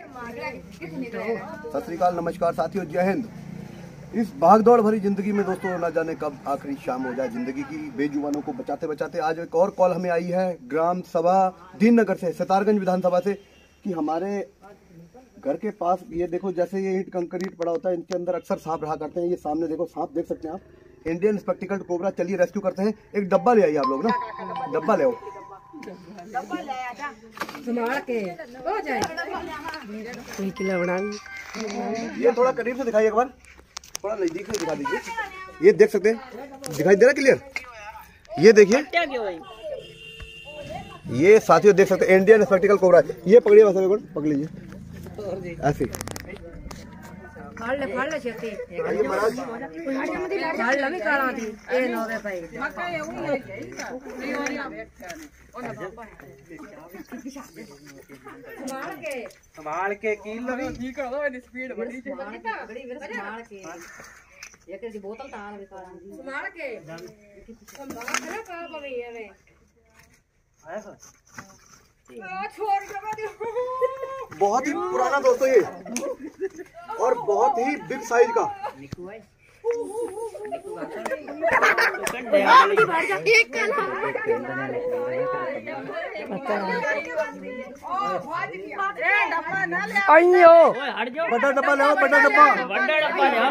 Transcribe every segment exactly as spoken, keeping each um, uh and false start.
सत श्री अकाल, नमस्कार साथियों, जय हिंद। इस भागदौड़ भरी जिंदगी में दोस्तों न जाने कब आखिरी शाम हो जाए जिंदगी की। बेजुबानों को बचाते बचाते आज एक और कॉल हमें आई है ग्राम सभा दीननगर से, सितारगंज विधानसभा से, कि हमारे घर के पास ये देखो, जैसे ये ईंट कंक्रीट पड़ा होता है, इनके अंदर अक्सर सांप रहा करते हैं। ये सामने देखो सांप देख सकते हैं आप, इंडियन स्पेक्टिकल्ड कोबरा। चलिए रेस्क्यू करते हैं। एक डब्बा ले आइए आप लोग ना, डब्बा ले आओ। ये थोड़ा करीब से दिखाइए एक बार, थोड़ा नजदीक से दिखा दीजिए। ये देख सकते हैं, दिखाई दे रहा क्लियर? ये देखिए, ये साथियों देख सकते हैं इंडियन स्पेक्टिकल कोबरा। ये पकड़िए, वैसे पकड़ लीजिए ऐसे। फाड़ ले फाड़ ले छेती आइए महाराज, फाड़ ले भी काला थी ए नौ रे भाई मक्का ये हुई है संभाल के संभाल के कील लगी ठीक कर दो, स्पीड बड़ी बड़ी संभाल के एक दी बोतल तार भी काला दी संभाल के संभाल के का पवी है वे आया सर छोड़ के बहुत ही पुराना दोस्तों ये, और बहुत ही बिग साइज का। अयो बड़ा डब्बा ले आओ, बड़ा डब्बा, बड़ा डब्बा ले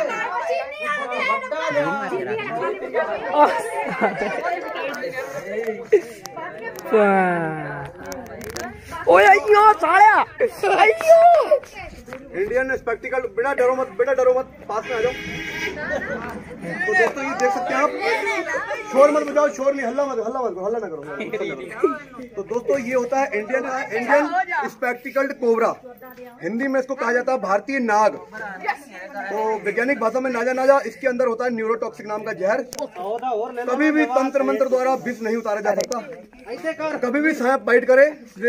आओ। ओए अयो सालिया, अयो इंडियन स्पेक्टिकल। बेटा डरो मत, बेटा डरो मत, पास में आ जाओ। तो दोस्तों ये देख सकते हैं आप, शोर मत बजाओ, शोर नहीं, हल्ला मत, हल्ला मत करो, हल्ला ना करो, हल्ला ना करो। तो दोस्तों ये होता है Indian Indian spectacled cobra. Hindi में इसको कहा जाता है भारतीय नाग। तो वैज्ञानिक भाषा में नाजा नाजा, इसके अंदर होता है न्यूरोटॉक्सिक नाम का जहर। कभी भी तंत्र मंत्र द्वारा विष नहीं उतारा जा सकता। कभी भी सांप बाइट करे,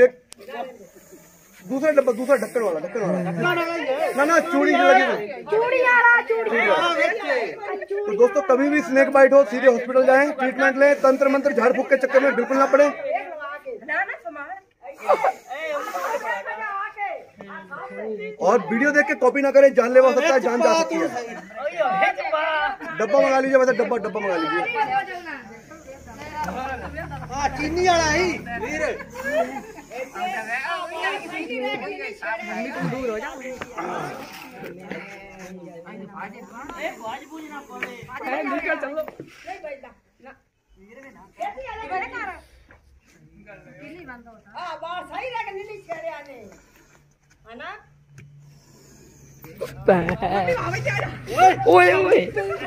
दूसरा डब्बा, दूसरा ढक्कन वाला, ढक्कन वाला ना ना चूड़ी लगी चूड़ी आ रहा, चूड़ी। तो दोस्तों कभी भी स्नेक बाइट हो, सीधे हॉस्पिटल जाएं, ट्रीटमेंट लें। तंत्र मंत्र झाड़ फूक के चक्कर में बिल्कुल ना पड़े। और वीडियो देख के कॉपी ना करें, जानलेवा हो सकता है, जान जा सकती है। डब्बा मंगा लीजिए, वैसे डब्बा डब्बा मंगा लीजिए। हाँ चीनी वाला ही वीर। दूर हो जाओ, निकल चलो। ओए ओए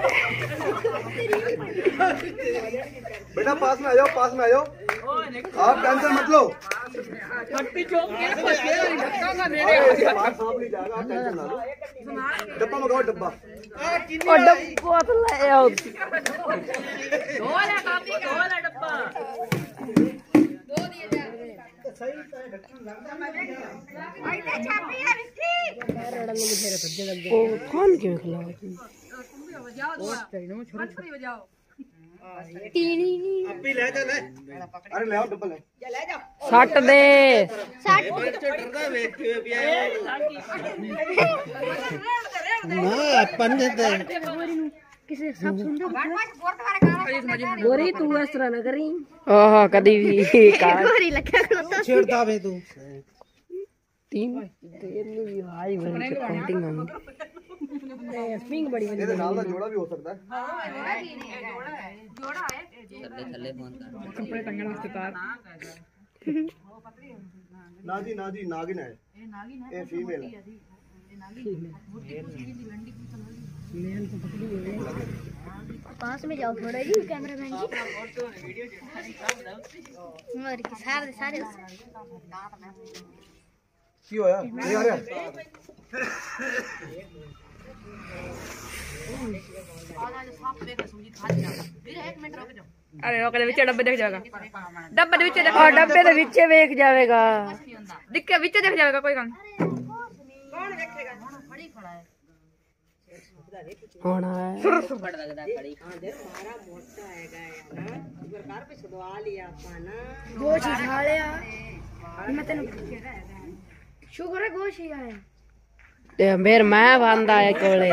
बेटा पास में आ जाओ, पास में आ जाओ, आप टेंशन मत लो। डब्बा मंगाओ, डब्बा और डब्बा तो ले आओ। ओ कौन क्यों खिला अरे ले आओ डब्बा, ले सट दे गोरी तू इस तरह न करी ओह कदी भी गोरी लखा छेड़ता बे तू। तीन तीन भी हाई बड़ी काउंटिंग हम स्प्रिंग बड़ी बड़ी। ये नाल का जोड़ा भी हो सकता है। जोड़ा है थल्ले फोन कर कपड़े टंगने वास्ते तार। नाजी नाजी नागिन है, ये फीमेल है। पास में जाओ थोड़ा जी कैमरामैन जी, और के सारे सारे क्यों आया नहीं आ रहा? अरे रोक ले, विच डब्बे देख जाएगा, डब्बे दे विच देख, और डब्बे दे विच देख जाएगा, दिख के विच देख जाएगा। कोई काम कौन देखेगा, बड़ी खड़ा है होना है वो चीज हाले मैं तेन शुक्र है गोश ही आया ते मेर मैं बांधा है कोले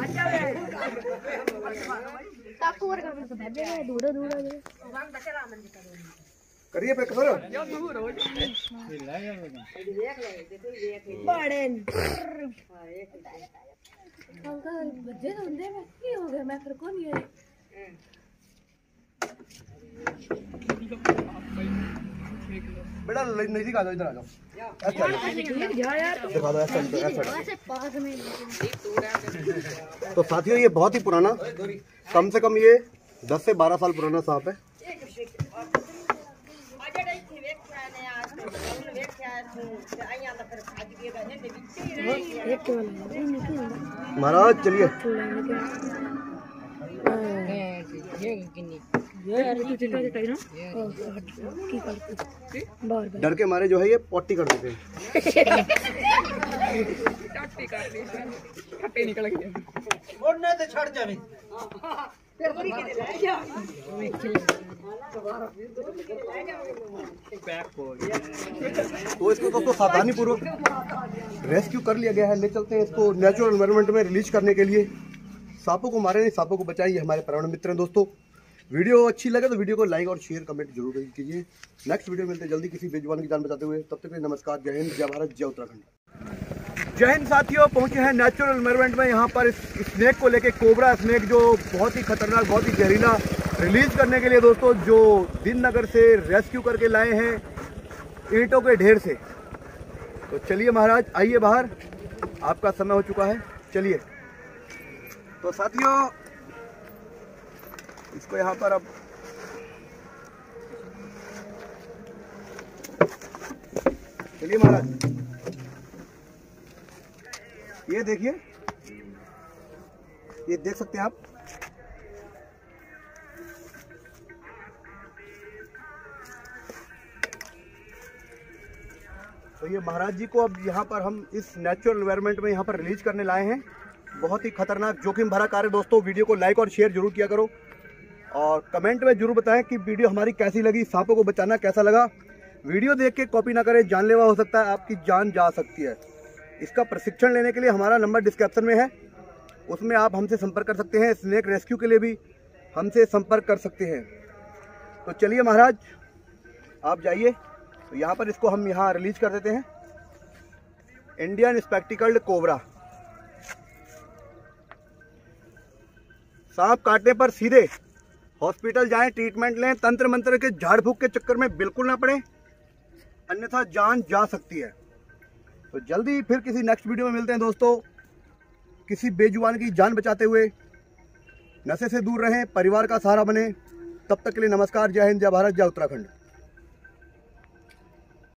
ताकू वर कर तो भाजे गए दूर दूर करिए पे करो बड़े अंकल बजे तो उनदे में की हो गया मैं फिर कौन ये बेटा नजदीक आ जाओ, इधर आ जाओ, ऐसे आ जाओ, जा यार दिखा दो ऐसे ऐसे ऐसे पास में तो साथियों ये बहुत ही पुराना, कम से कम ये दस से बारह साल पुराना सांप है। महाराज चलिए, डर के मारे जो है ये पोटी कर देते हैं। तो इसको दोस्तों सावधानी पूर्वक रेस्क्यू कर लिया गया है। ले चलते हैं इसको नेचुरल एनवायरनमेंट में रिलीज करने के लिए। सांपों को मारे नहीं, सांपों को बचाइए, हमारे पर्यावरण मित्र हैं दोस्तों। वीडियो अच्छी लगे तो वीडियो को लाइक और शेयर कमेंट जरूर कीजिए। नेक्स्ट वीडियो मिलते हैं जल्दी किसी बेजुबान की जान बचाते हुए। तब तक के लिए नमस्कार, जय हिंद, जय भारत, जय उत्तराखंड। जय हिंद साथियों, पहुंचे हैं नेचुरल एनवायरनमेंट में। यहाँ पर इस स्नेक को लेके, कोबरा स्नेक जो बहुत ही खतरनाक, बहुत ही जहरीला, रिलीज करने के लिए दोस्तों जो दिन नगर से रेस्क्यू करके लाए हैं ईंटों के ढेर से। तो चलिए महाराज आइए बाहर, आपका समय हो चुका है, चलिए। तो साथियों इसको यहाँ पर अब चलिए महाराज, ये देखिए, ये देख सकते हैं आप, तो ये महाराज जी को अब यहाँ पर हम इस नेचुरल एनवायरनमेंट में यहाँ पर रिलीज करने लाए हैं। बहुत ही खतरनाक, जोखिम भरा कार्य दोस्तों। वीडियो को लाइक और शेयर जरूर किया करो और कमेंट में जरूर बताएं कि वीडियो हमारी कैसी लगी, सांपों को बचाना कैसा लगा। वीडियो देख के कॉपी ना करें, जानलेवा हो सकता है, आपकी जान जा सकती है। इसका प्रशिक्षण लेने के लिए हमारा नंबर डिस्क्रिप्शन में है, उसमें आप हमसे संपर्क कर सकते हैं। स्नेक रेस्क्यू के लिए भी हमसे संपर्क कर सकते हैं। तो चलिए महाराज आप जाइए, तो यहाँ पर इसको हम यहाँ रिलीज कर देते हैं। इंडियन स्पेक्टिकल्ड कोबरा, सांप काटने पर सीधे हॉस्पिटल जाएं, ट्रीटमेंट लें। तंत्र मंत्र के झाड़ फूक के चक्कर में बिल्कुल ना पड़े, अन्यथा जान जा सकती है। तो जल्दी फिर किसी नेक्स्ट वीडियो में मिलते हैं दोस्तों, किसी बेजुबान की जान बचाते हुए। नशे से दूर रहें, परिवार का सहारा बने। तब तक के लिए नमस्कार, जय हिंद, जय भारत, जय उत्तराखंड।